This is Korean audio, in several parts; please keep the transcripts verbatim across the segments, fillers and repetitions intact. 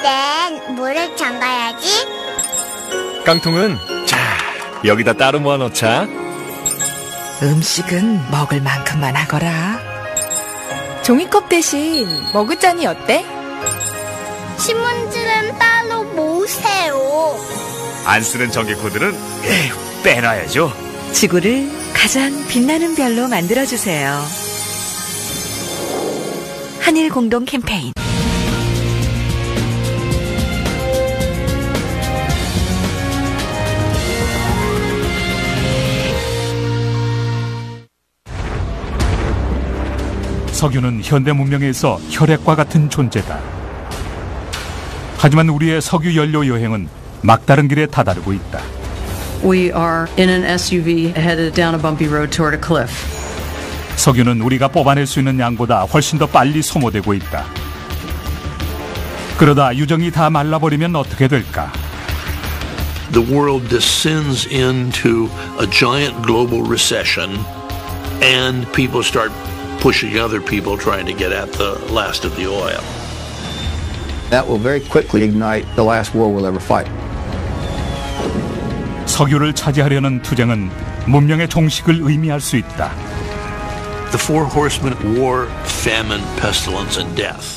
땐 물을 잠가야지. 깡통은 자, 여기다 따로 모아놓자. 음식은 먹을 만큼만 하거라. 종이컵 대신 머그잔이 어때? 신문지는 따로 모으세요. 안 쓰는 전기코드는 에휴, 빼놔야죠. 지구를 가장 빛나는 별로 만들어주세요. 한일 공동 캠페인. 석유는 현대 문명에서 혈액과 같은 존재다. 하지만 우리의 석유 연료 여행은 막다른 길에 다다르고 있다. We are in an 에스유브이 headed down a bumpy road toward a cliff. 석유는 우리가 뽑아낼 수 있는 양보다 훨씬 더 빨리 소모되고 있다. 그러다 유정이 다 말라버리면 어떻게 될까? The world descends into a giant global recession and people start pushing other people trying to get at the last of the oil. That will very quickly ignite the last war we'll ever fight. 석유를 차지하려는 투쟁은 문명의 종식을 의미할 수 있다. The four horsemen: war, famine, pestilence, and death.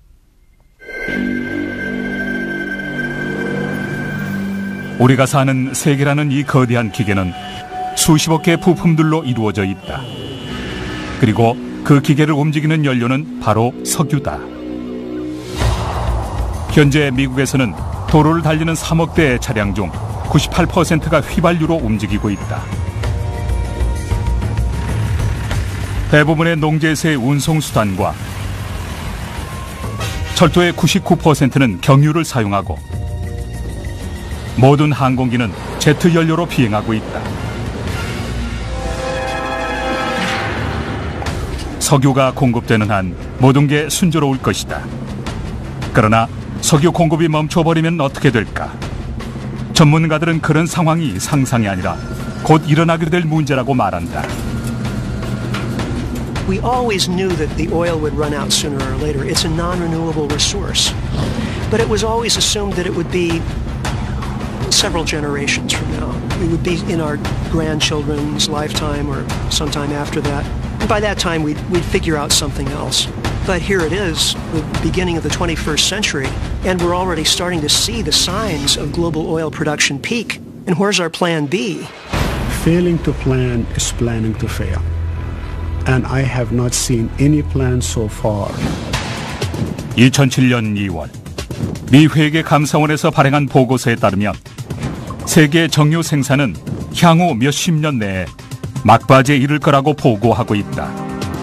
우리가 사는 세계라는 이 거대한 기계는 수십억 개의 부품들로 이루어져 있다. 그리고 그 기계를 움직이는 연료는 바로 석유다. 현재 미국에서는 도로를 달리는 삼억 대의 차량 중 구십팔 퍼센트가 휘발유로 움직이고 있다. 대부분의 농지에서의 운송수단과 철도의 구십구 퍼센트는 경유를 사용하고 모든 항공기는 제트 연료로 비행하고 있다. 석유가 공급되는 한 모든 게 순조로울 것이다. 그러나 석유 공급이 멈춰버리면 어떻게 될까? 전문가들은 그런 상황이 상상이 아니라 곧 일어나게 될 문제라고 말한다. We always knew that the oil would run out sooner or later. It's a non-renewable resource. But it was always assumed that it would be several generations from now. We would be in our grandchildren's lifetime or sometime after that. And by that time, we'd, we'd figure out something else. But here it is, the beginning of the twenty-first century, and we're already starting to see the signs of global oil production peak. And where's our plan B? Failing to plan is planning to fail. And I have not seen any plan so far. 이천칠 년 이월 미 회계 감사원에서 발행한 보고서에 따르면 세계 정유 생산은 향후 몇십 년 내에 막바지에 이를 거라고 보고하고 있다.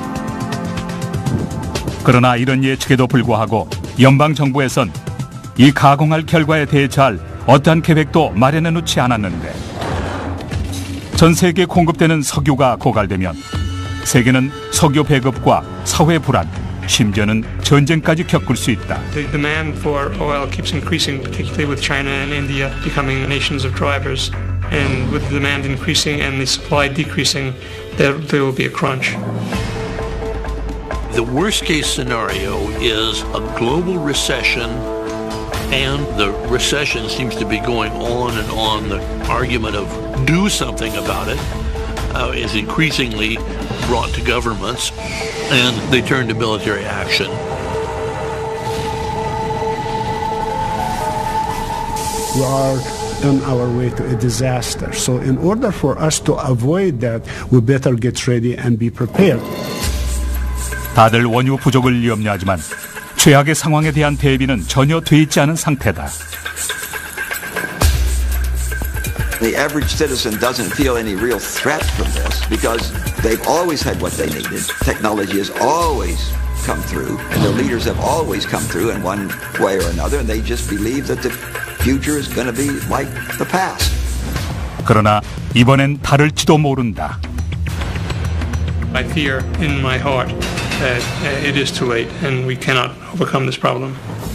그러나 이런 예측에도 불구하고 연방정부에선 이 가공할 결과에 대처할 어떠한 계획도 마련해 놓지 않았는데 전 세계에 공급되는 석유가 고갈되면 세계는 석유 배급과 사회 불안, 심지어는 전쟁까지 겪을 수 있다. The demand for oil keeps increasing, particularly with China and India becoming nations of drivers. And with the demand increasing and the supply decreasing, there, there will be a crunch. The worst case scenario is a global recession, and the recession seems to be going on and on. The argument of do something about it uh, is increasingly brought to governments, and they turn to military action. We are on our way to a disaster. So in order for us to avoid that, we better get ready and be prepared. 다들 원유 부족을 염려하지만 최악의 상황에 대한 대비는 전혀 돼 있지 않은 상태다. The average citizen doesn't feel any real threat from this because they've always had what they needed. Technology has always come through, and their leaders have always come through in one way or another, and they just believe that the future is going to be like the past. 그러나 이번엔 다를지도 모른다. I fear in my heart that it is too late and we cannot overcome this problem.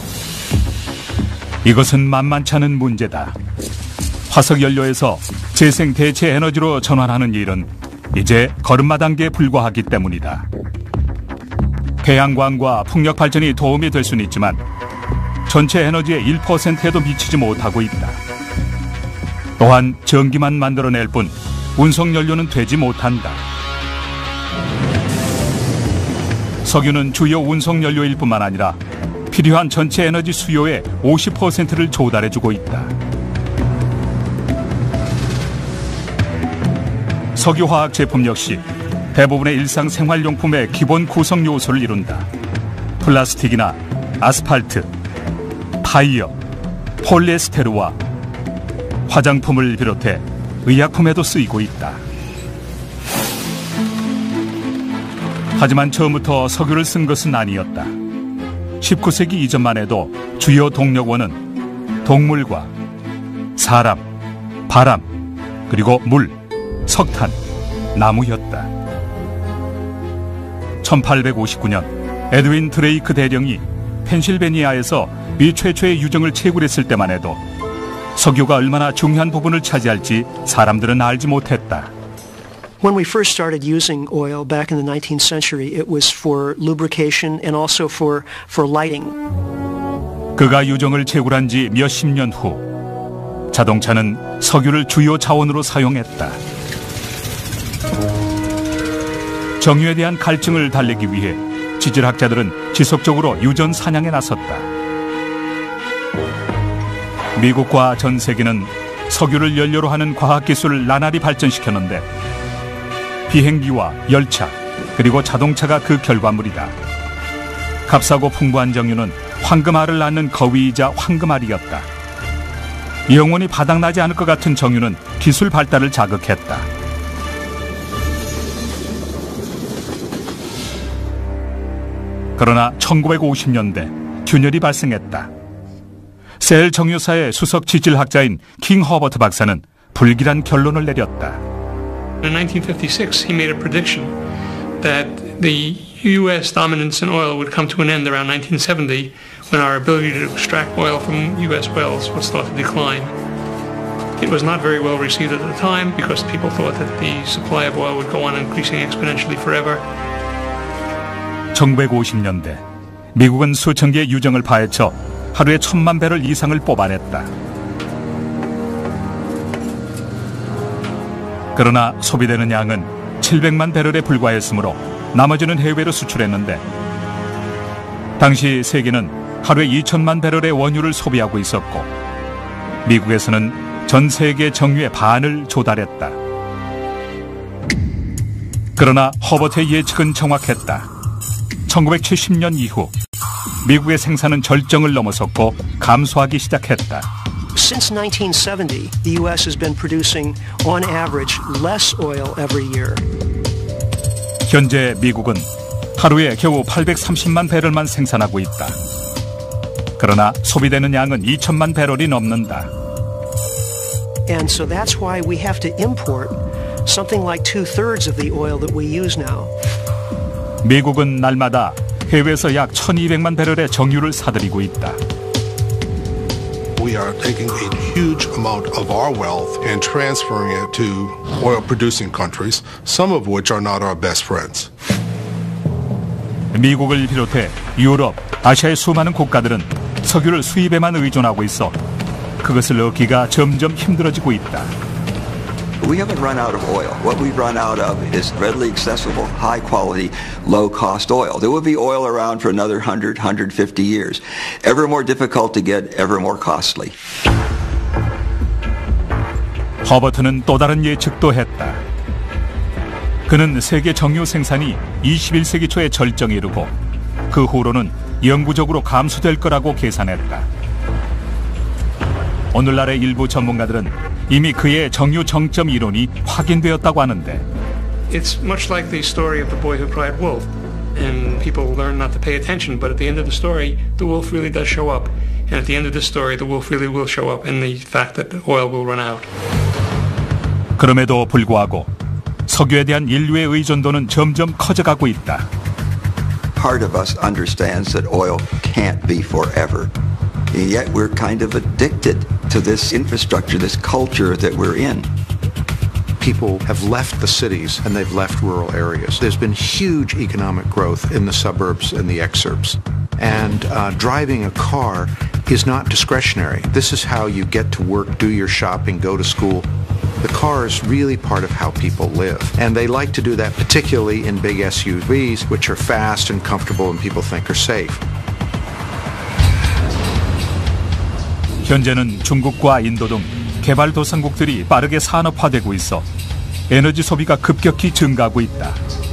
이것은 만만치 않은 문제다. 화석 연료에서 재생 대체 에너지로 전환하는 일은 이제 걸음마 단계에 불과하기 때문이다. 태양광과 풍력 발전이 도움이 될 수는 있지만 전체 에너지의 일 퍼센트에도 미치지 못하고 있다. 또한 전기만 만들어낼 뿐 운송연료는 되지 못한다. 석유는 주요 운송연료일 뿐만 아니라 필요한 전체 에너지 수요의 오십 퍼센트를 조달해주고 있다. 석유화학 제품 역시 대부분의 일상생활용품의 기본 구성 요소를 이룬다. 플라스틱이나 아스팔트, 타이어, 폴리에스테르와 화장품을 비롯해 의약품에도 쓰이고 있다. 하지만 처음부터 석유를 쓴 것은 아니었다. 십구 세기 이전만 해도 주요 동력원은 동물과 사람, 바람, 그리고 물, 석탄, 나무였다. 천팔백오십구 년 에드윈 드레이크 대령이 펜실베니아에서 미 최초의 유정을 채굴했을 때만 해도 석유가 얼마나 중요한 부분을 차지할지 사람들은 알지 못했다. When we first started using oil back in the nineteenth century, it was for lubrication and also for, for lighting. 그가 유정을 채굴한 지 몇십 년 후 자동차는 석유를 주요 자원으로 사용했다. 정유에 대한 갈증을 달래기 위해 지질학자들은 지속적으로 유전 사냥에 나섰다. 미국과 전 세계는 석유를 연료로 하는 과학기술을 나날이 발전시켰는데 비행기와 열차, 그리고 자동차가 그 결과물이다. 값싸고 풍부한 정유는 황금알을 낳는 거위이자 황금알이었다. 영원히 바닥나지 않을 것 같은 정유는 기술 발달을 자극했다. 그러나 천구백오십 년대 균열이 발생했다. 셀 정유사의 수석 지질학자인 킹 허버트 박사는 불길한 결론을 내렸다. In nineteen fifty-six, he made a prediction that the U S dominance in oil would come to an end around nineteen seventy, when our ability to extract oil from U S wells would start to decline. It was not very well received at the time because people thought that the supply of oil would go on increasing exponentially forever. 천구백오십 년대 미국은 수천 개의 유정을 파헤쳐 하루에 천만 배럴 이상을 뽑아냈다. 그러나 소비되는 양은 칠백만 배럴에 불과했으므로 나머지는 해외로 수출했는데 당시 세계는 하루에 이천만 배럴의 원유를 소비하고 있었고 미국에서는 전 세계 정유의 반을 조달했다. 그러나 허버트의 예측은 정확했다. 천구백칠십 년 이후 미국의 생산은 절정을 넘어섰고 감소하기 시작했다. Since nineteen seventy, the U S has been producing, on average, less oil every year. 현재 미국은 하루에 겨우 팔백삼십만 배럴만 생산하고 있다. 그러나 소비되는 양은 이천만 배럴이 넘는다. And so that's why we have to import something like two-thirds of the oil that we use now. 미국은 날마다 해외에서 약 천이백만 배럴의 정유를 사들이고 있다. We are taking a huge amount of our wealth and transferring it to oil-producing countries, some of which are not our best friends. 미국을 비롯해 유럽, 아시아의 수많은 국가들은 석유를 수입에만 의존하고 있어 그것을 얻기가 점점 힘들어지고 있다. We haven't run out of oil. What we've run out of is readily accessible, high-quality, low-cost oil. There will be oil around for another one hundred, one hundred fifty years. Ever more difficult to get, ever more costly. 허버트는 또 다른 예측도 했다. 그는 세계 정유 생산이 이십일 세기 초에 절정에 이르고 그 후로는 영구적으로 감소될 거라고 계산했다. 오늘날의 일부 전문가들은 이미 그의 정유 정점 이론이 확인되었다고 하는데 It's much like the story of the boy who cried wolf. And people learn not to pay attention, but at the end of the story, the wolf really does show up. And at the end of the story, the wolf really will show up in the fact that the oil will run out. 그럼에도 불구하고 석유에 대한 인류의 의존도는 점점 커져가고 있다. Part of us understands that oil can't be forever. And yet we're kind of addicted to this infrastructure, this culture that we're in. People have left the cities and they've left rural areas. There's been huge economic growth in the suburbs and the exurbs. And uh, driving a car is not discretionary. This is how you get to work, do your shopping, go to school. The car is really part of how people live. And they like to do that particularly in big S U Vs, which are fast and comfortable and people think are safe. 현재는 중국과 인도 등 개발도상국들이 빠르게 산업화되고 있어 에너지 소비가 급격히 증가하고 있다.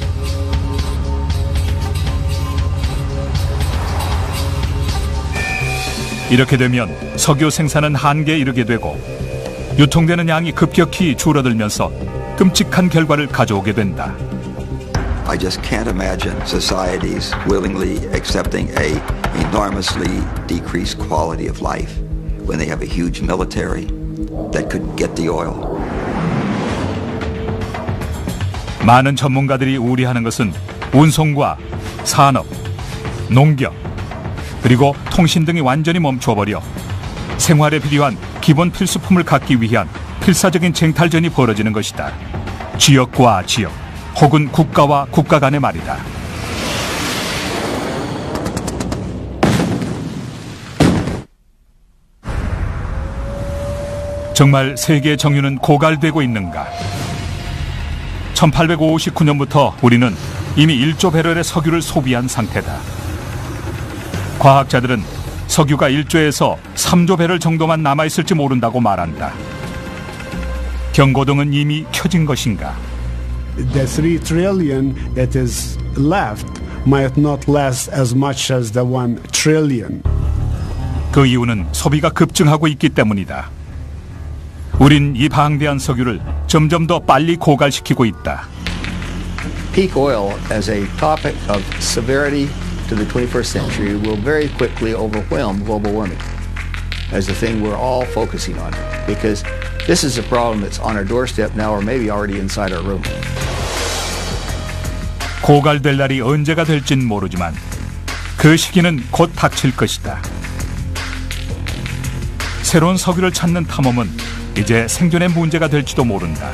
이렇게 되면 석유 생산은 한계에 이르게 되고 유통되는 양이 급격히 줄어들면서 끔찍한 결과를 가져오게 된다. I just can't imagine societies willingly accepting a enormously decreased quality of life when they have a huge military that could get the oil. 많은 전문가들이 우려하는 것은 운송과 산업, 농경, 그리고 통신 등이 완전히 멈춰버려 생활에 필요한 기본 필수품을 갖기 위한 필사적인 쟁탈전이 벌어지는 것이다. 지역과 지역, 혹은 국가와 국가 간의 말이다. 정말 세계 정유는 고갈되고 있는가? 천팔백오십구 년부터 우리는 이미 일조 배럴의 석유를 소비한 상태다. 과학자들은 석유가 일조에서 삼조 배럴 정도만 남아있을지 모른다고 말한다. 경고등은 이미 켜진 것인가? The three trillion that is left might not last as much as the one trillion. 그 이유는 소비가 급증하고 있기 때문이다. 우린 이 방대한 석유를 점점 더 빨리 고갈시키고 있다. Peak oil as a topic of severity to the twenty-first century will very quickly overwhelm global warming as the thing we're all focusing on, because this is a problem that's on our doorstep now or maybe already inside our room. 고갈될 날이 언제가 될진 모르지만 그 시기는 곧 닥칠 것이다. 새로운 석유를 찾는 탐험은 이제 생존의 문제가 될지도 모른다.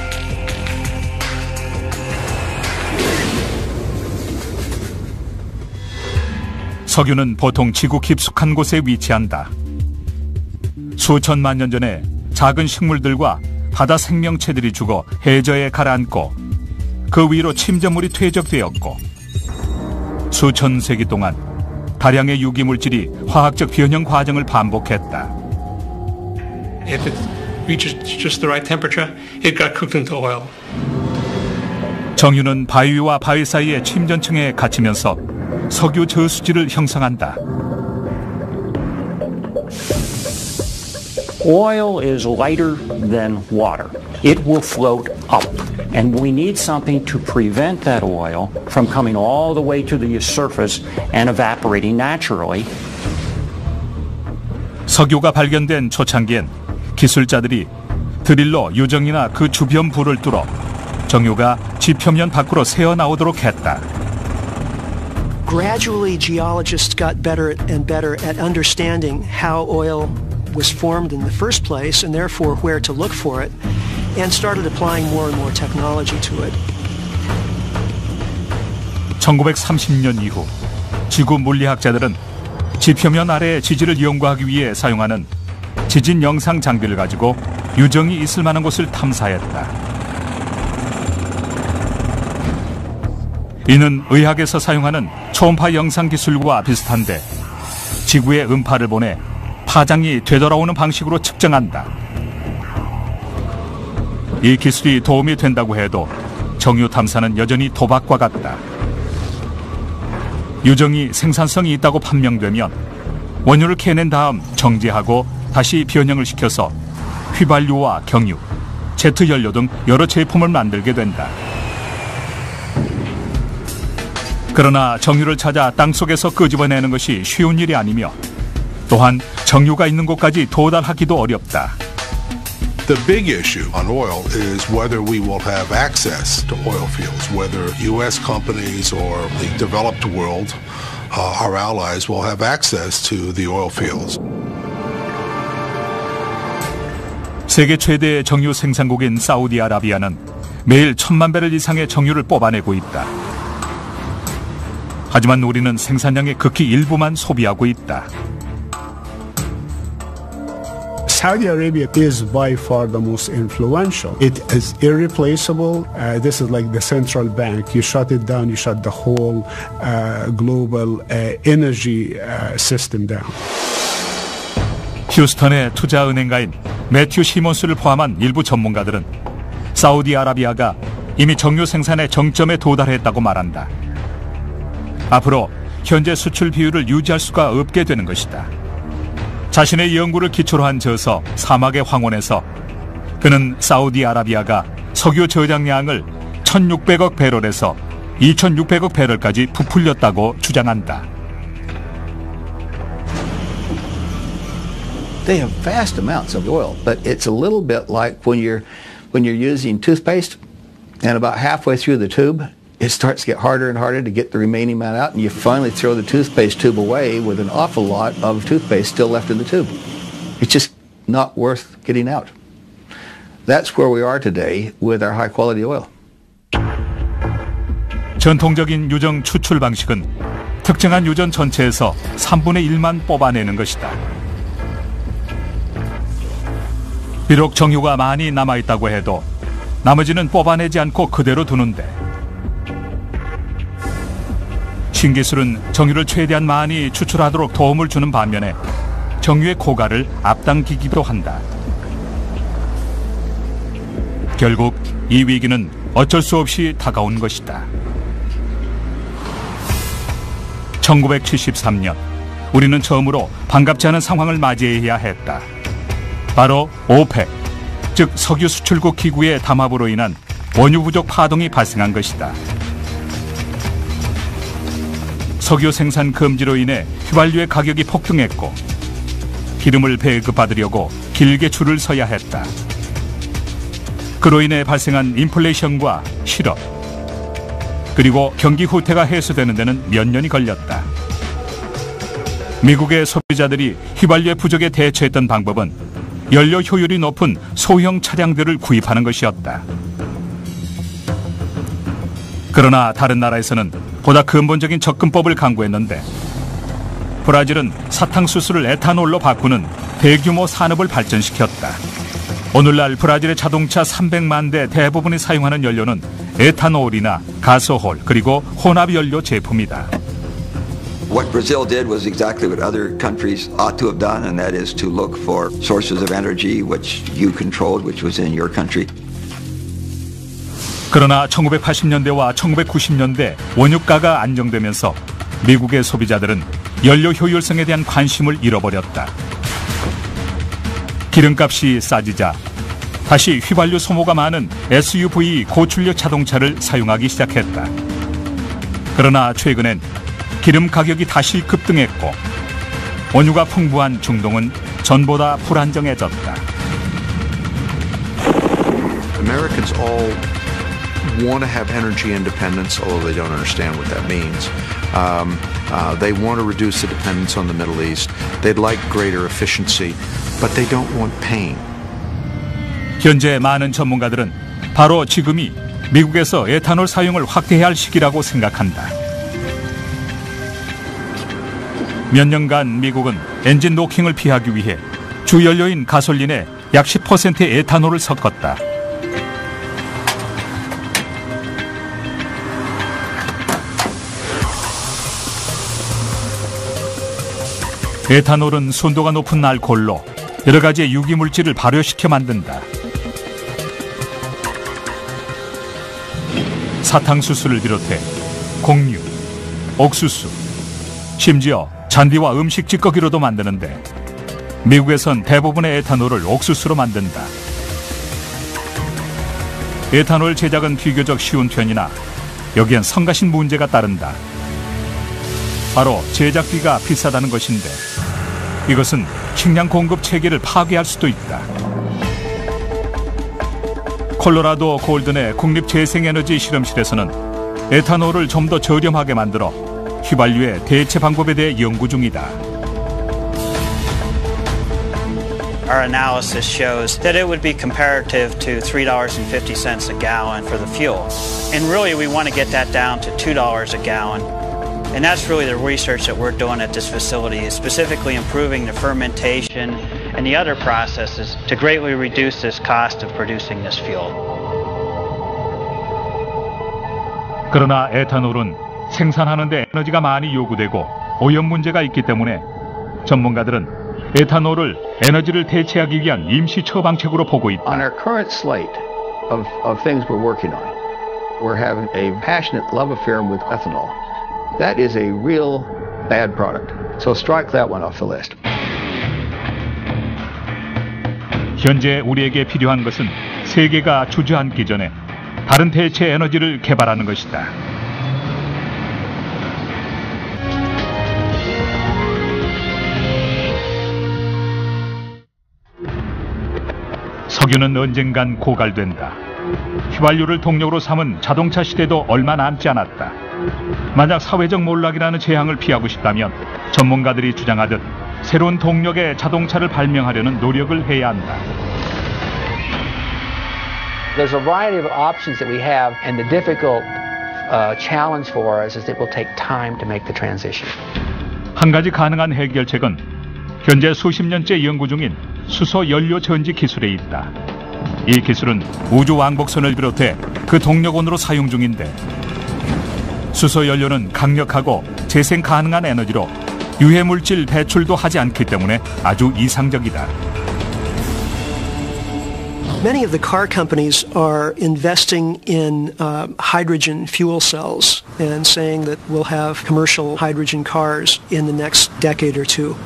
석유는 보통 지구 깊숙한 곳에 위치한다. 수천만 년 전에 작은 식물들과 바다 생명체들이 죽어 해저에 가라앉고 그 위로 침전물이 퇴적되었고 수천 세기 동안 다량의 유기물질이 화학적 변형 과정을 반복했다. If it reaches just the right temperature, it got cooked into oil. 정유는 바위와 바위 사이의 침전층에 갇히면서 석유 저수지를 형성한다. Oil is lighter than water. It will float up. And we need something to prevent that oil from coming all the way to the surface and evaporating naturally. 석유가 발견된 초창기엔 기술자들이 드릴로 유정이나 그 주변 부를 뚫어 정유가 지표면 밖으로 새어나오도록 했다. Gradually, geologists got better and better at understanding how oil was formed in the first place and therefore where to look for it, and started applying more and more technology to it. 천구백삼십 년 이후 지구 물리학자들은 지표면 아래의 지질을 연구하기 위해 사용하는 지진 영상 장비를 가지고 유정이 있을 만한 곳을 탐사했다. 이는 의학에서 사용하는 초음파 영상 기술과 비슷한데 지구에 음파를 보내 파장이 되돌아오는 방식으로 측정한다. 이 기술이 도움이 된다고 해도 정유 탐사는 여전히 도박과 같다. 유정이 생산성이 있다고 판명되면 원유를 캐낸 다음 정제하고 다시 변형을 시켜서 휘발유와 경유, 제트 연료 등 여러 제품을 만들게 된다. 그러나 정유를 찾아 땅속에서 끄집어내는 것이 쉬운 일이 아니며 또한 정유가 있는 곳까지 도달하기도 어렵다. The big issue on oil is whether we will have access to oil fields, whether U S companies or the developed world, uh, our allies, will have access to the oil fields. 세계 최대의 정유 생산국인 사우디아라비아는 매일 천만 배럴 이상의 정유를 뽑아내고 있다. 하지만 우리는 생산량의 극히 일부만 소비하고 있다. Saudi Arabia is by far the most influential. It is irreplaceable. Uh, this is like the central bank. You shut it down, you shut the whole uh, global uh, energy uh, system down. 휴스턴의 투자은행가인 매튜 시몬스를 포함한 일부 전문가들은 사우디아라비아가 이미 정유 생산의 정점에 도달했다고 말한다. 앞으로 현재 수출 비율을 유지할 수가 없게 되는 것이다. 자신의 연구를 기초로 한 저서 사막의 황혼에서 그는 사우디아라비아가 석유 저장량을 천육백억 배럴에서 이천육백억 배럴까지 부풀렸다고 주장한다. They have vast amounts of oil, but it's a little bit like when you're when you're using toothpaste, and about halfway through the tube, it starts to get harder and harder to get the remaining amount out, and you finally throw the toothpaste tube away with an awful lot of toothpaste still left in the tube. It's just not worth getting out. That's where we are today with our high-quality oil. 전통적인 유정 추출 방식은 특정한 유전 전체에서 삼분의 일만 뽑아내는 것이다. 비록 정유가 많이 남아있다고 해도 나머지는 뽑아내지 않고 그대로 두는데 신기술은 정유를 최대한 많이 추출하도록 도움을 주는 반면에 정유의 고가를 앞당기기도 한다. 결국 이 위기는 어쩔 수 없이 다가온 것이다. 천구백칠십삼 년 우리는 처음으로 반갑지 않은 상황을 맞이해야 했다. 바로 오펙, 즉 석유 수출국 기구의 담합으로 인한 원유 부족 파동이 발생한 것이다. 석유 생산 금지로 인해 휘발유의 가격이 폭등했고 기름을 배급받으려고 길게 줄을 서야 했다. 그로 인해 발생한 인플레이션과 실업, 그리고 경기 후퇴가 해소되는 데는 몇 년이 걸렸다. 미국의 소비자들이 휘발유의 부족에 대처했던 방법은 연료 효율이 높은 소형 차량들을 구입하는 것이었다. 그러나 다른 나라에서는 보다 근본적인 접근법을 강구했는데 브라질은 사탕수수를 에탄올로 바꾸는 대규모 산업을 발전시켰다. 오늘날 브라질의 자동차 삼백만 대 대부분이 사용하는 연료는 에탄올이나 가소홀 그리고 혼합연료 제품이다. What Brazil did was exactly what other countries ought to have done, and that is to look for sources of energy which you controlled, which was in your country. 그러나 천구백팔십 년대와 천구백구십 년대 원유가가 안정되면서 미국의 소비자들은 연료 효율성에 대한 관심을 잃어버렸다. 기름값이 싸지자 다시 휘발유 소모가 많은 에스유브이 고출력 자동차를 사용하기 시작했다. 그러나 최근엔 기름 가격이 다시 급등했고 원유가 풍부한 중동은 전보다 불안정해졌다. Americans all want to have energy independence, although they don't understand what that means. Um, uh, they want to reduce the dependence on the Middle East. They'd like greater efficiency, but they don't want pain. 현재 많은 전문가들은 바로 지금이 미국에서 에탄올 사용을 확대해야 할 시기라고 생각한다. 몇 년간 미국은 엔진 노킹을 피하기 위해 주 연료인 가솔린에 약 십 퍼센트의 에탄올을 섞었다. 에탄올은 순도가 높은 알코올로 여러 가지의 유기물질을 발효시켜 만든다. 사탕수수를 비롯해 곡류, 옥수수, 심지어 잔디와 음식 찌꺼기로도 만드는데 미국에선 대부분의 에탄올을 옥수수로 만든다. 에탄올 제작은 비교적 쉬운 편이나 여기엔 성가신 문제가 따른다. 바로 제작비가 비싸다는 것인데 이것은 식량 공급 체계를 파괴할 수도 있다. 콜로라도 골든의 국립재생에너지 실험실에서는 에탄올을 좀 더 저렴하게 만들어 휘발유의 대체 방법에 대해 연구 중이다. Our analysis shows that it would be comparative to three dollars and fifty cents a gallon for the fuel. And really we want to get that down to two dollars a gallon. And that's really the research that we're doing at this facility, is specifically improving the fermentation and the other processes to greatly reduce this cost of producing this fuel. 그러나 에탄올은 생산하는 데 에너지가 많이 요구되고 오염 문제가 있기 때문에 전문가들은 에탄올을 에너지를 대체하기 위한 임시 처방책으로 보고 있다. On our current slate of, of things we're working on, we're having a passionate love affair with ethanol. That is a real bad product. So strike that one off the list. 현재 우리에게 필요한 것은 세계가 주저앉기 전에 다른 대체 에너지를 개발하는 것이다. 석유는 언젠간 고갈된다. 휘발유를 동력으로 삼은 자동차 시대도 얼마 남지 않았다. 만약 사회적 몰락이라는 재앙을 피하고 싶다면 전문가들이 주장하듯 새로운 동력의 자동차를 발명하려는 노력을 해야 한다. There's a variety of options that we have, and the difficult uh, challenge for us is that it will take time to make the transition. 한 가지 가능한 해결책은 현재 수십 년째 연구 중인 수소 연료 전지 기술에 있다. 이 기술은 우주 왕복선을 비롯해 그 동력원으로 사용 중인데 수소 연료는 강력하고 재생 가능한 에너지로 유해 물질 배출도 하지 않기 때문에 아주 이상적이다. Many of the car companies are investing in uh, hydrogen fuel cells and saying that we'll have commercial hydrogen cars in the next decade or two.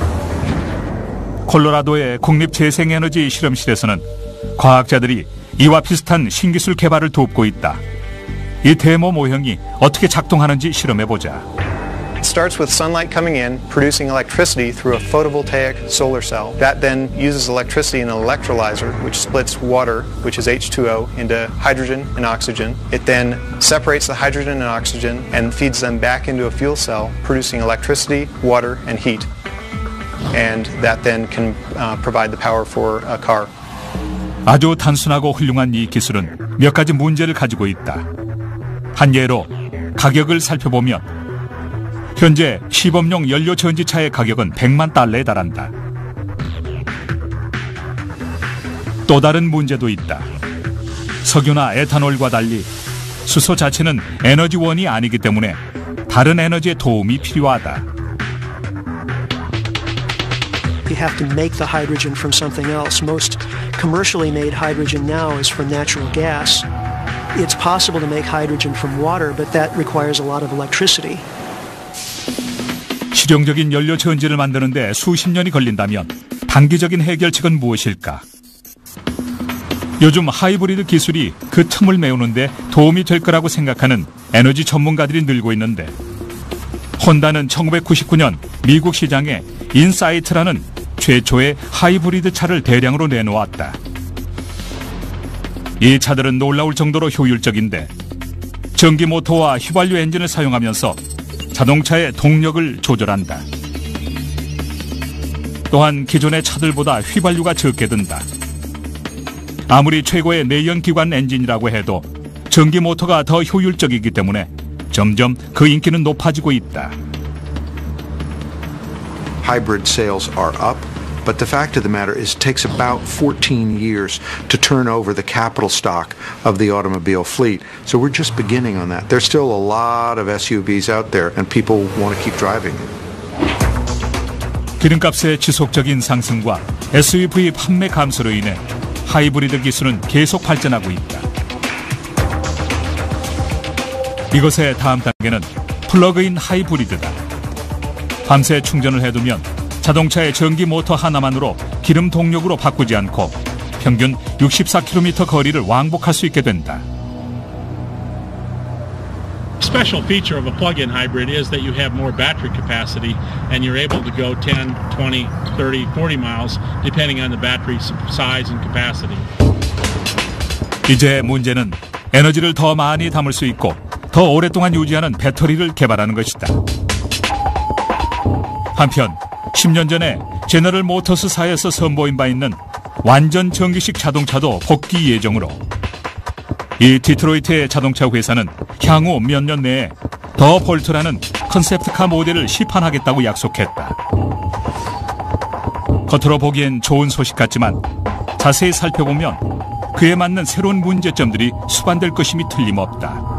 콜로라도의 국립재생에너지 실험실에서는 과학자들이 이와 비슷한 신기술 개발을 돕고 있다. 이 데모 모형이 어떻게 작동하는지 실험해보자. It starts with sunlight coming in, producing electricity through a photovoltaic solar cell. That then uses electricity in an electrolyzer, which splits water, which is H two O, into hydrogen and oxygen. It then separates the hydrogen and oxygen and feeds them back into a fuel cell, producing electricity, water, and heat. And that then can uh, provide the power for a car. 아주 단순하고 훌륭한 이 기술은 몇 가지 문제를 가지고 있다. 한 예로 가격을 살펴보면 현재 시범용 연료 전지차의 가격은 백만 달러에 달한다. 또 다른 문제도 있다. 석유나 에탄올과 달리 수소 자체는 에너지원이 아니기 때문에 다른 에너지의 도움이 필요하다. You have to make the hydrogen from something else. Most commercially made hydrogen now is from natural gas. It's possible to make hydrogen from water, but that requires a lot of electricity. 실용적인 연료 전지를 만드는데 수십 년이 걸린다면 단기적인 해결책은 무엇일까? 요즘 하이브리드 기술이 그 틈을 메우는데 도움이 될 거라고 생각하는 에너지 전문가들이 늘고 있는데 혼다는 천구백구십구 년 미국 시장에 인사이트라는 최초의 하이브리드 차를 대량으로 내놓았다. 이 차들은 놀라울 정도로 효율적인데 전기 모터와 휘발유 엔진을 사용하면서 자동차의 동력을 조절한다. 또한 기존의 차들보다 휘발유가 적게 든다. 아무리 최고의 내연기관 엔진이라고 해도 전기 모터가 더 효율적이기 때문에 점점 그 인기는 높아지고 있다. Hybrid sales are up, but the fact of the matter is it takes about fourteen years to turn over the capital stock of the automobile fleet. So we're just beginning on that. There's still a lot of S U Vs out there and people want to keep driving. 기름값의 지속적인 상승과 에스유브이 판매 감소로 인해 하이브리드 기술은 계속 발전하고 있다. 이것의 다음 단계는 플러그인 하이브리드다. 밤새 충전을 해두면 자동차의 전기 모터 하나만으로 기름 동력으로 바꾸지 않고 평균 육십사 킬로미터 거리를 왕복할 수 있게 된다. Special feature of a plug-in hybrid is that you have more battery capacity and you're able to go ten, twenty, thirty, forty miles depending on the battery size and capacity. 이제 문제는 에너지를 더 많이 담을 수 있고 더 오랫동안 유지하는 배터리를 개발하는 것이다. 한편 십 년 전에 제너럴 모터스사에서 선보인 바 있는 완전 전기식 자동차도 복귀 예정으로 이 디트로이트의 자동차 회사는 향후 몇 년 내에 더 볼트라는 컨셉트카 모델을 시판하겠다고 약속했다. 겉으로 보기엔 좋은 소식 같지만 자세히 살펴보면 그에 맞는 새로운 문제점들이 수반될 것임이 틀림없다.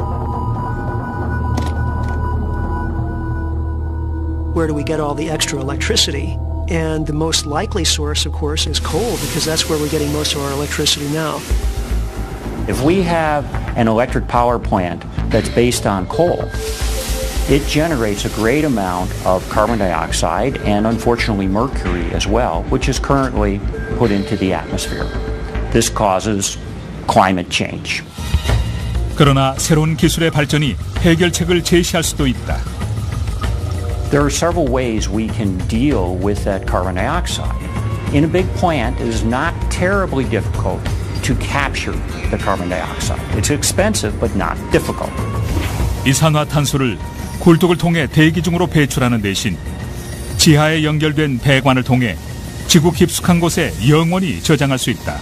Where do we get all the extra electricity? And the most likely source, of course, is coal, because that's where we're getting most of our electricity now. If we have an electric power plant that's based on coal, it generates a great amount of carbon dioxide and unfortunately mercury as well, which is currently put into the atmosphere. This causes climate change. 그러나 새로운 기술의 발전이 해결책을 제시할 수도 있다. There are several ways we can deal with that carbon dioxide. In a big plant, it is not terribly difficult to capture the carbon dioxide. It's expensive, but not difficult. 이산화탄소를 굴뚝을 통해 대기 중으로 배출하는 대신 지하에 연결된 배관을 통해 지구 깊숙한 곳에 영원히 저장할 수 있다.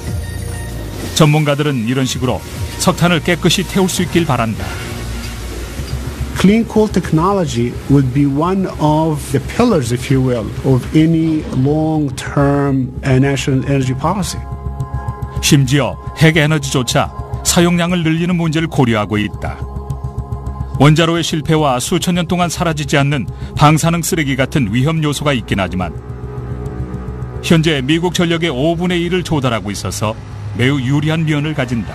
전문가들은 이런 식으로 석탄을 깨끗이 태울 수 있길 바란다. Clean coal technology would be one of the pillars, if you will, of any long-term national energy policy. 심지어 핵에너지조차 사용량을 늘리는 문제를 고려하고 있다. 원자로의 실패와 수천 년 동안 사라지지 않는 방사능 쓰레기 같은 위험 요소가 있긴 하지만 현재 미국 전력의 오분의 일을 조달하고 있어서 매우 유리한 면을 가진다.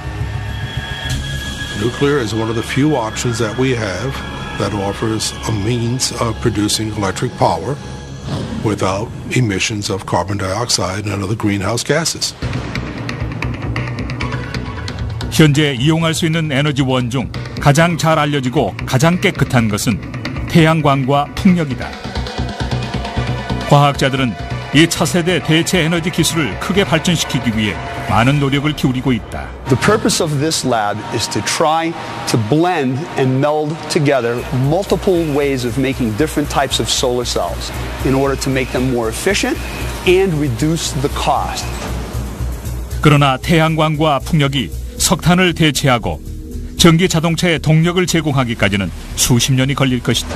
Nuclear is one of the few options that we have that offers a means of producing electric power without emissions of carbon dioxide and other greenhouse gases. 현재 이용할 수 있는 에너지원 중 가장 잘 알려지고 가장 깨끗한 것은 태양광과 풍력이다. 과학자들은 이 차세대 대체 에너지 기술을 크게 발전시키기 위해 많은 노력을 기울이고 있다. The purpose of this lab is to try to blend and meld together multiple ways of making different types of solar cells in order to make them more efficient and reduce the cost. 그러나 태양광과 풍력이 석탄을 대체하고 전기 자동차의 동력을 제공하기까지는 수십 년이 걸릴 것이다.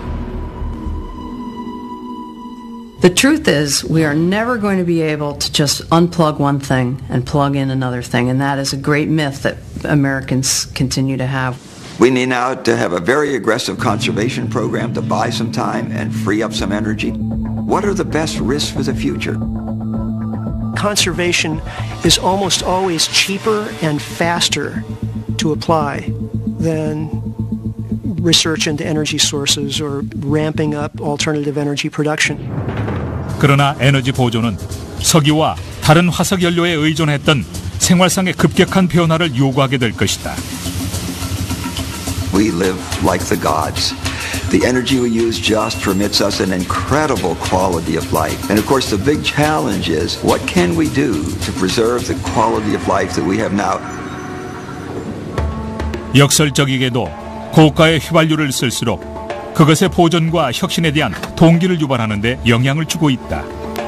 The truth is, we are never going to be able to just unplug one thing and plug in another thing, and that is a great myth that Americans continue to have. We need now to have a very aggressive conservation program to buy some time and free up some energy. What are the best risks for the future? Conservation is almost always cheaper and faster to apply than research into energy sources or ramping up alternative energy production. 그러나 에너지 보존은 석유와 다른 화석 연료에 의존했던 생활상의 급격한 변화를 요구하게 될 것이다. We live like the gods. The energy we use just permits us an incredible quality of life. And of course the big challenge is what can we do to preserve the quality of life that we have now? 역설적이게도 고가의 휘발유를 쓸수록 그것의 보존과 혁신에 대한 동기를 유발하는 데 영향을 주고 있다.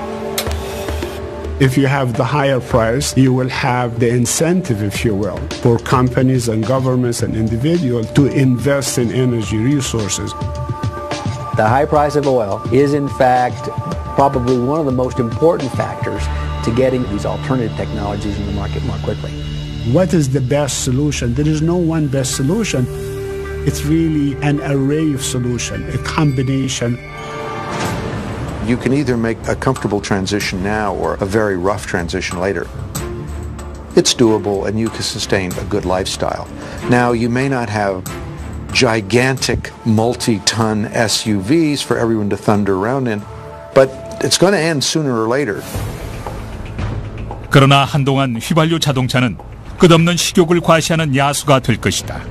If you have the higher price, you will have the incentive, if you will, for companies and governments and individuals to invest in energy resources. The high price of oil is, in fact, probably one of the most important factors to getting these alternative technologies in the market more quickly. What is the best solution? There is no one best solution. It's really an array of solutions, a combination. You can either make a comfortable transition now or a very rough transition later. It's doable and you can sustain a good lifestyle. Now, you may not have gigantic multi-ton S U Vs for everyone to thunder around in, but it's going to end sooner or later. 그러나 한동안 휘발유 자동차는 끝없는 식욕을 과시하는 야수가 될 것이다.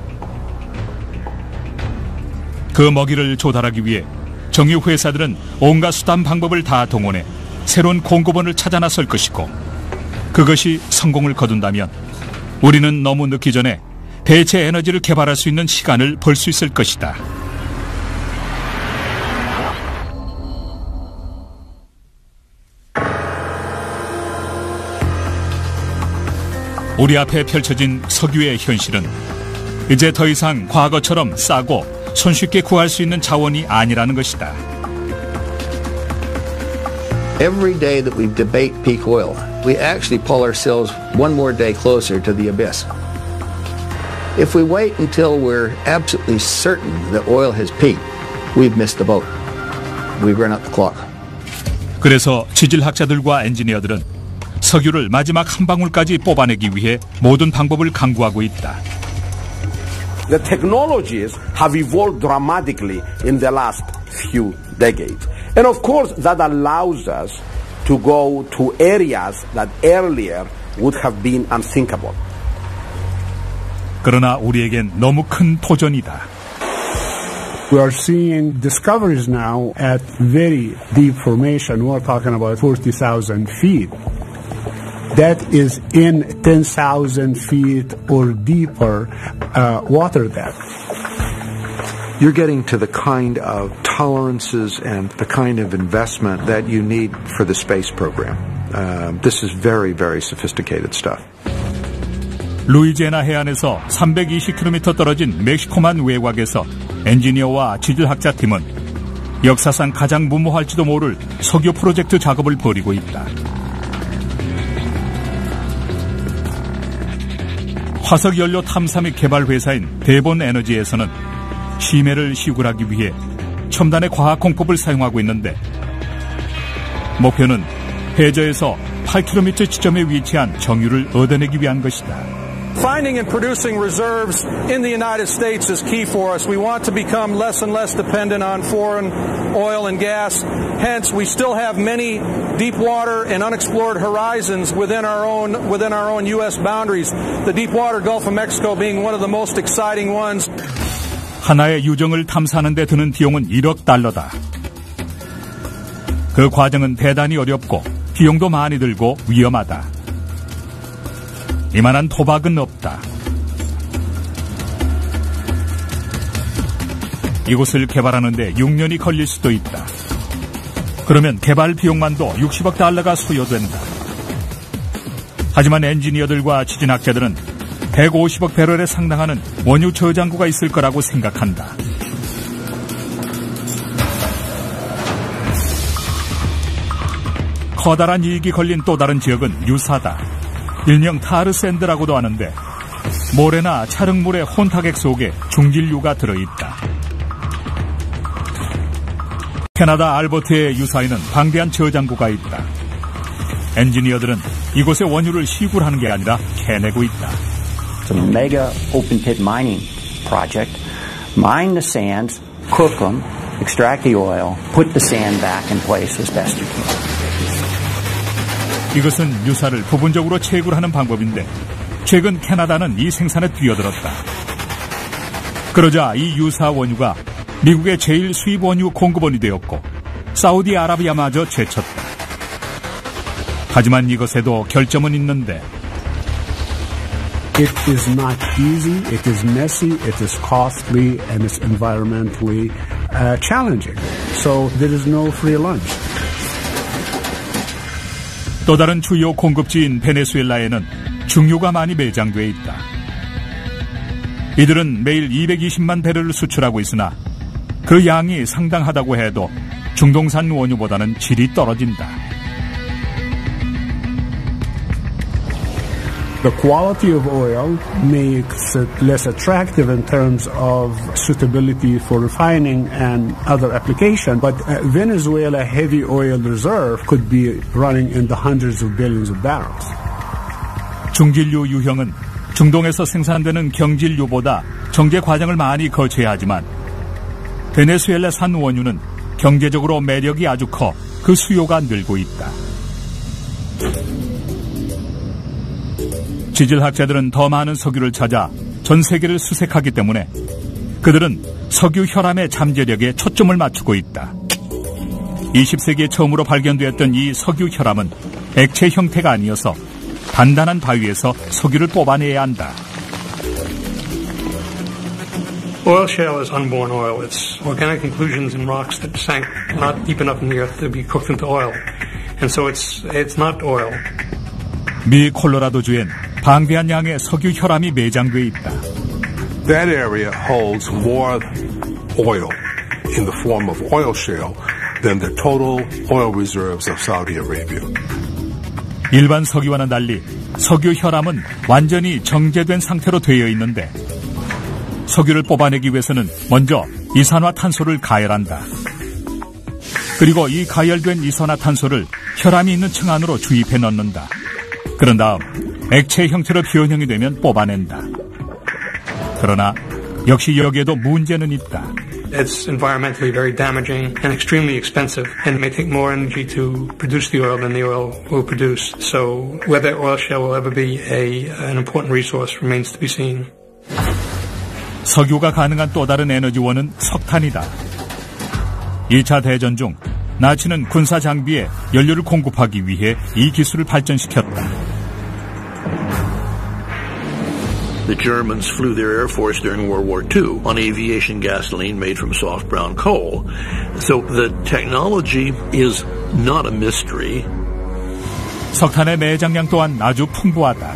그 먹이를 조달하기 위해 정유 회사들은 온갖 수단 방법을 다 동원해 새로운 공급원을 찾아 나설 것이고 그것이 성공을 거둔다면 우리는 너무 늦기 전에 대체 에너지를 개발할 수 있는 시간을 벌 수 있을 것이다. 우리 앞에 펼쳐진 석유의 현실은 이제 더 이상 과거처럼 싸고 손쉽게 구할 수 있는 자원이 아니라는 것이다. Every day that we debate peak oil, we actually pull ourselves one more day closer to the abyss. If we wait until we're absolutely certain that oil has peaked, we've missed the boat. We've run out the clock. 그래서 지질학자들과 엔지니어들은 석유를 마지막 한 방울까지 뽑아내기 위해 모든 방법을 강구하고 있다. The technologies have evolved dramatically in the last few decades. And of course, that allows us to go to areas that earlier would have been unthinkable. 그러나 우리에겐 너무 큰 도전이다. We are seeing discoveries now at very deep formation. We're talking about forty thousand feet. That is in ten thousand feet or deeper uh, water depth. You're getting to the kind of tolerances and the kind of investment that you need for the space program. Uh, this is very, very sophisticated stuff. 루이지애나 해안에서 삼백이십 킬로미터 떨어진 멕시코만 외곽에서 엔지니어와 지질학자 팀은 역사상 가장 무모할지도 모를 석유 프로젝트 작업을 벌이고 있다. 화석연료 탐사 및 개발 회사인 대본 에너지에서는 심해를 시굴하기 위해 첨단의 과학 공법을 사용하고 있는데 목표는 해저에서 팔 킬로미터 지점에 위치한 정유를 얻어내기 위한 것이다. Finding and producing reserves in the United States is key for us. We want to become less and less dependent on foreign oil and gas. Hence, we still have many deep water and unexplored horizons within our own within our own U S boundaries. The deep water Gulf of Mexico being one of the most exciting ones. 하나의 유정을 탐사하는 데 드는 비용은 일억 달러다. 그 과정은 대단히 어렵고 비용도 많이 들고 위험하다. 이만한 토박은 없다. 이곳을 개발하는 데 육 년이 걸릴 수도 있다. 그러면 개발 비용만도 육십억 달러가 소요된다. 하지만 엔지니어들과 지진학자들은 백오십억 배럴에 상당하는 원유 저장고가 있을 거라고 생각한다. 커다란 이익이 걸린 또 다른 지역은 유사다. 일명 타르샌드라고도 하는데 모래나 찰흙물의 혼탁액 속에 중질유가 들어있다. 캐나다 알버트의 유사에는 방대한 저장고가 있다. 엔지니어들은 이곳의 원유를 시굴하는 게 아니라 캐내고 있다. It's a mega open pit mining project. Mine the sands, cook them, extract the oil, put the sand back in place as best you can. 이것은 유사를 부분적으로 채굴하는 방법인데 최근 캐나다는 이 생산에 뛰어들었다. 그러자 이 유사 원유가 미국의 제일 수입 원유 공급원이 되었고 사우디아라비아마저 제쳤다. 하지만 이것에도 결점은 있는데 It is not easy, it is messy, it is costly, and it's environmentally uh, challenging. So there is no free lunch. 또 다른 주요 공급지인 베네수엘라에는 중유가 많이 매장돼 있다. 이들은 매일 이백이십만 배럴을 수출하고 있으나 그 양이 상당하다고 해도 중동산 원유보다는 질이 떨어진다. The quality of oil makes it less attractive in terms of suitability for refining and other application. But uh, Venezuela heavy oil reserve could be running in the hundreds of billions of barrels. 중질유 유형은 중동에서 생산되는 경질유보다 정제 과정을 많이 거쳐야 하지만 베네수엘라산 원유는 경제적으로 매력이 아주 커 그 수요가 늘고 있다. 지질학자들은 더 많은 석유를 찾아 전 세계를 수색하기 때문에 그들은 석유 혈암의 잠재력에 초점을 맞추고 있다. 이십 세기에 처음으로 발견되었던 이 석유 혈암은 액체 형태가 아니어서 단단한 바위에서 석유를 뽑아내야 한다. Oil shale is unborn oil. It's organic inclusions in rocks that sank not deep enough in the earth to be cooked into oil. And so it's, it's not oil. 미 콜로라도주엔 방대한 양의 석유 혈암이 매장돼 있다. That area holds more oil in the form of oil shale than the total oil reserves of Saudi Arabia. 일반 석유와는 달리 석유 혈암은 완전히 정제된 상태로 되어 있는데 석유를 뽑아내기 위해서는 먼저 이산화탄소를 가열한다. 그리고 이 가열된 이산화탄소를 혈암이 있는 층 안으로 주입해 넣는다. 그런 다음 액체 형태로 변형이 되면 뽑아낸다. 그러나 역시 여기에도 문제는 있다. It's environmentally very damaging and extremely expensive and may take more energy to produce the oil than the oil will produce. So whether oil shale will ever be a, an important resource remains to be seen. 석유가 가능한 또 다른 에너지원은 석탄이다. 이 차 대전 중 나치는 군사 장비에 연료를 공급하기 위해 이 기술을 발전시켰다. The Germans flew their Air Force during World War Two on aviation gasoline made from soft brown coal. So the technology is not a mystery. 석탄의 매장량 또한 아주 풍부하다.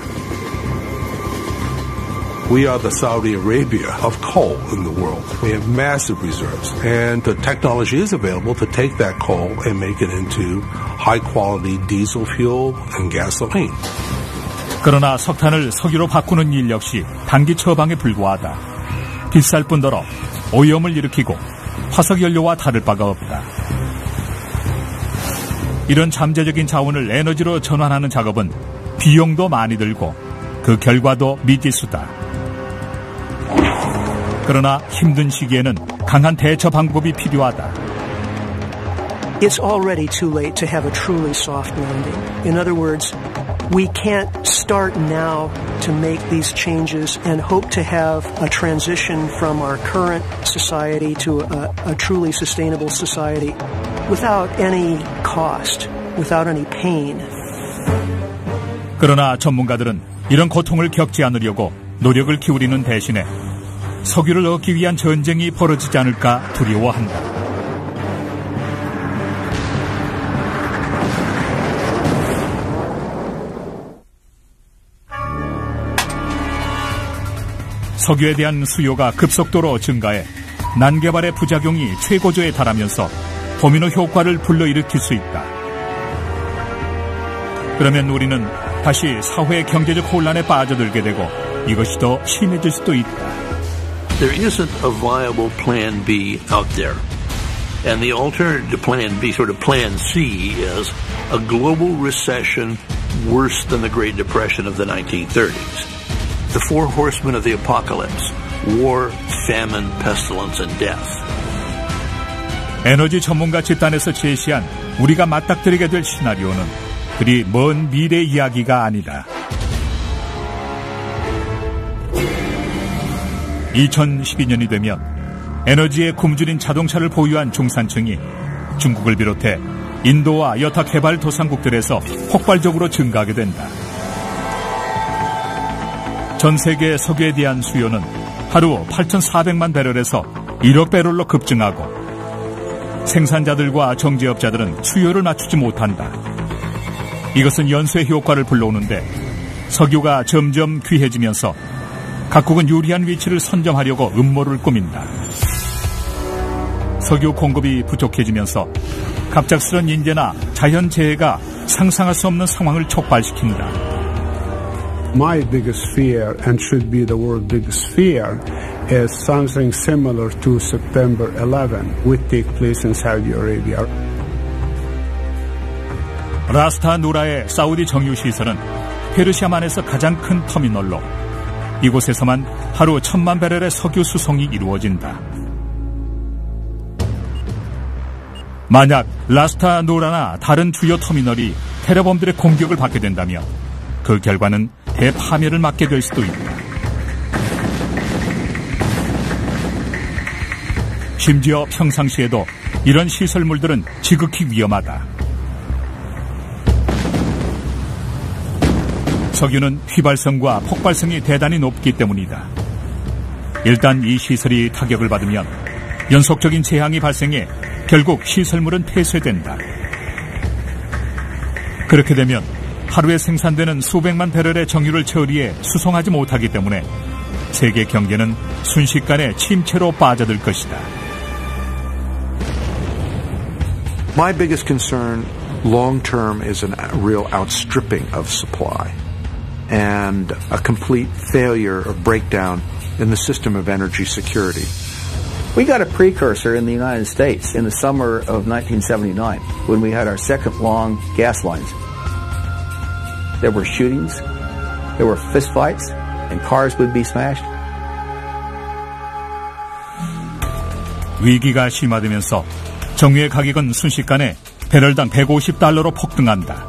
We are the Saudi Arabia of coal in the world. We have massive reserves, and the technology is available to take that coal and make it into high-quality diesel fuel and gasoline. 그러나 석탄을 석유로 바꾸는 일 역시 단기 처방에 불과하다. 비쌀 뿐더러 오염을 일으키고 화석연료와 다를 바가 없다. 이런 잠재적인 자원을 에너지로 전환하는 작업은 비용도 많이 들고 그 결과도 미지수다. 그러나 힘든 시기에는 강한 대처 방법이 필요하다. It's already too late to have a truly soft landing. In other words, we can't start now to make these changes and hope to have a transition from our current society to a, a truly sustainable society without any cost, without any pain. 그러나 전문가들은 이런 고통을 겪지 않으려고 노력을 기울이는 대신에 석유를 얻기 위한 전쟁이 벌어지지 않을까 두려워한다. 석유에 대한 수요가 급속도로 증가해 난개발의 부작용이 최고조에 달하면서 도미노 효과를 불러일으킬 수 있다. 그러면 우리는 다시 사회 경제적 혼란에 빠져들게 되고 이것이 더 심해질 수도 있다. There isn't a viable plan B out there. And the alternative to plan B, sort of plan C, is a global recession worse than the Great Depression of the nineteen thirties. The four horsemen of the apocalypse: war, famine, pestilence, and death. 에너지 전문가 집단에서 제시한 우리가 맞닥뜨리게 될 시나리오는 그리 먼 미래 이야기가 아니다. 이천십이 년이 되면 에너지에 굶주린 자동차를 보유한 중산층이 중국을 비롯해 인도와 여타 개발도상국들에서 폭발적으로 증가하게 된다. 전 세계 석유에 대한 수요는 하루 팔천사백만 배럴에서 일억 배럴로 급증하고 생산자들과 정제업자들은 수요를 맞추지 못한다. 이것은 연쇄 효과를 불러오는데 석유가 점점 귀해지면서 각국은 유리한 위치를 선점하려고 음모를 꾸민다. 석유 공급이 부족해지면서 갑작스런 인재나 자연재해가 상상할 수 없는 상황을 촉발시킨다. My biggest fear, and should be the world's biggest fear, is something similar to September eleventh would take place in Saudi Arabia. 라스타 누라의 사우디 정유시설은 페르시아만에서 가장 큰 터미널로 이곳에서만 하루 천만 배럴의 석유 수송이 이루어진다. 만약 라스타 누라나 다른 주요 터미널이 테러범들의 공격을 받게 된다면 그 결과는 대파멸을 맞게 될 수도 있다. 심지어 평상시에도 이런 시설물들은 지극히 위험하다. 석유는 휘발성과 폭발성이 대단히 높기 때문이다. 일단 이 시설이 타격을 받으면 연속적인 재앙이 발생해 결국 시설물은 폐쇄된다. 그렇게 되면 하루에 생산되는 수백만 배럴의 정유를 처리해 수송하지 못하기 때문에 세계 경제는 순식간에 침체로 빠져들 것이다. My biggest concern long term is a real outstripping of supply and a complete failure or breakdown in the system of energy security. We got a precursor in the United States in the summer of nineteen seventy-nine when we had our second long gas lines. There were shootings, there were fistfights, and cars would be smashed. 위기가 심화되면서 정유의 가격은 순식간에 배럴당 백오십 달러로 폭등한다.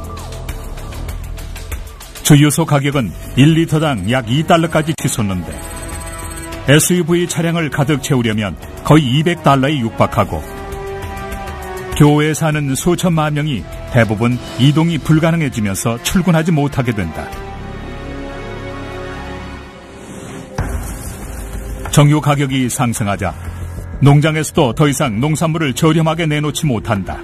주유소 가격은 일 리터당 약 이 달러까지 치솟는데 에스유브이 차량을 가득 채우려면 거의 이백 달러에 육박하고 교외에 사는 수천만 명이 대부분 이동이 불가능해지면서 출근하지 못하게 된다. 정유 가격이 상승하자 농장에서도 더 이상 농산물을 저렴하게 내놓지 못한다.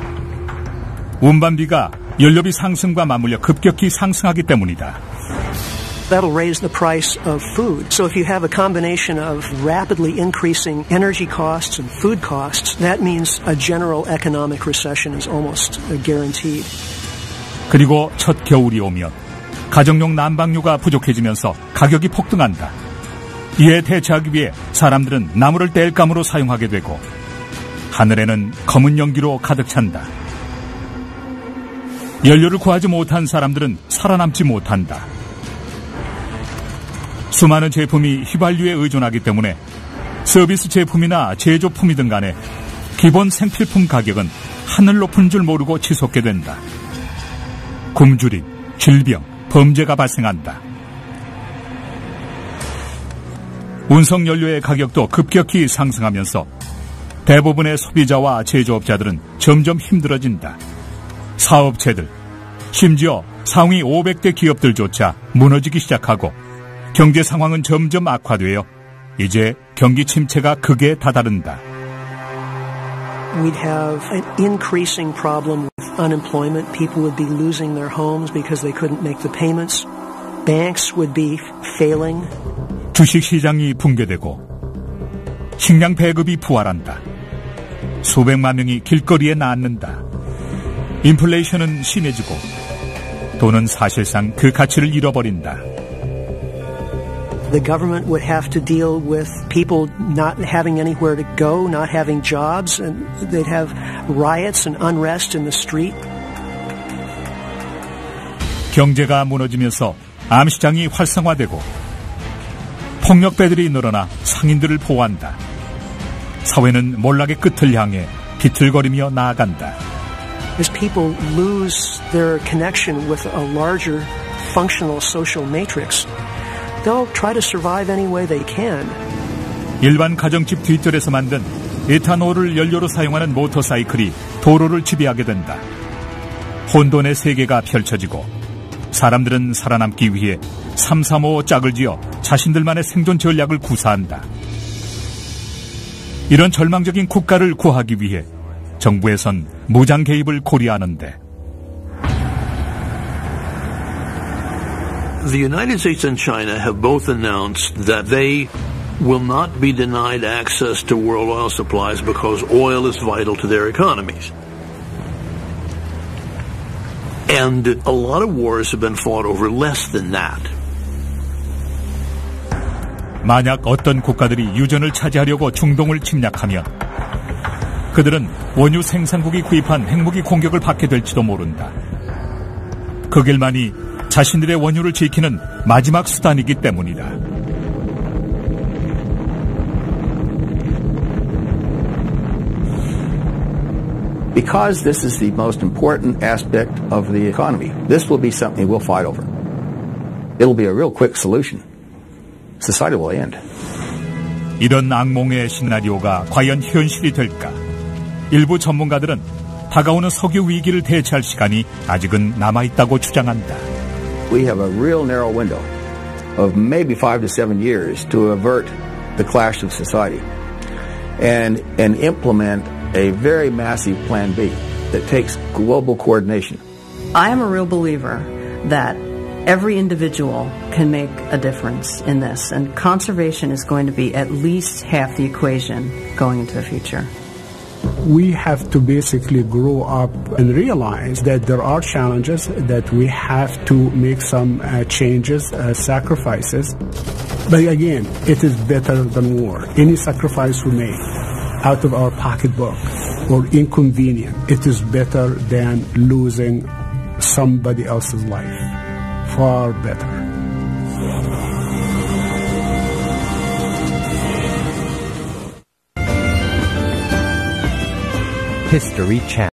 운반비가 연료비 상승과 맞물려 급격히 상승하기 때문이다. That'll raise the price of food. So if you have a combination of rapidly increasing energy costs and food costs, that means a general economic recession is almost guaranteed. 그리고 첫 겨울이 오면 가정용 난방유가 부족해지면서 가격이 폭등한다. 이에 대처하기 위해 사람들은 나무를 땔감으로 사용하게 되고 하늘에는 검은 연기로 가득 찬다. 연료를 구하지 못한 사람들은 살아남지 못한다. 수많은 제품이 휘발유에 의존하기 때문에 서비스 제품이나 제조품이든 간에 기본 생필품 가격은 하늘 높은 줄 모르고 치솟게 된다. 굶주림, 질병, 범죄가 발생한다. 운송연료의 가격도 급격히 상승하면서 대부분의 소비자와 제조업자들은 점점 힘들어진다. 사업체들, 심지어 상위 오백 대 기업들조차 무너지기 시작하고 경제 상황은 점점 악화되어 이제 경기 침체가 극에 다다른다. We'd have an increasing problem with unemployment. People would be losing their homes because they couldn't make the payments. Banks would be failing. 주식시장이 붕괴되고 식량 배급이 부활한다. 수백만 명이 길거리에 나앉는다. 인플레이션은 심해지고 돈은 사실상 그 가치를 잃어버린다. The government would have to deal with people not having anywhere to go, not having jobs, and they'd have riots and unrest in the street. 경제가 무너지면서 암시장이 활성화되고 폭력배들이 늘어나 상인들을 보호한다. 사회는 몰락의 끝을 향해 비틀거리며 나아간다. As people lose their connection with a larger functional social matrix, they'll try to survive any way they can. 일반 가정집 뒷뜰에서 만든 에탄올을 연료로 사용하는 모터사이클이 도로를 지배하게 된다. 혼돈의 세계가 펼쳐지고 사람들은 살아남기 위해 삼삼오오 짝을 지어 자신들만의 생존 전략을 구사한다. 이런 절망적인 국가를 구하기 위해 정부에선 무장 개입을 고려하는데 The United States and China have both announced that they will not be denied access to world oil supplies because oil is vital to their economies. And a lot of wars have been fought over less than that. 만약 어떤 국가들이 유전을 차지하려고 중동을 침략하면 그들은 원유 생산국이 구입한 핵무기 공격을 받게 될지도 모른다. 그 길만이 자신들의 원유를 지키는 마지막 수단이기 때문이다. Because this is the most important aspect of the economy, this will be something we'll fight over. It'll be a real quick solution. Society will end. 이런 악몽의 시나리오가 과연 현실이 될까? 일부 전문가들은 다가오는 석유 위기를 대처할 시간이 아직은 남아있다고 주장한다. We have a real narrow window of maybe five to seven years to avert the clash of society and, and implement a very massive Plan B that takes global coordination. I am a real believer that every individual can make a difference in this, and conservation is going to be at least half the equation going into the future. We have to basically grow up and realize that there are challenges, that we have to make some uh, changes, uh, sacrifices. But again, it is better than war. Any sacrifice we make out of our pocketbook or inconvenient, it is better than losing somebody else's life. Far better. History Channel.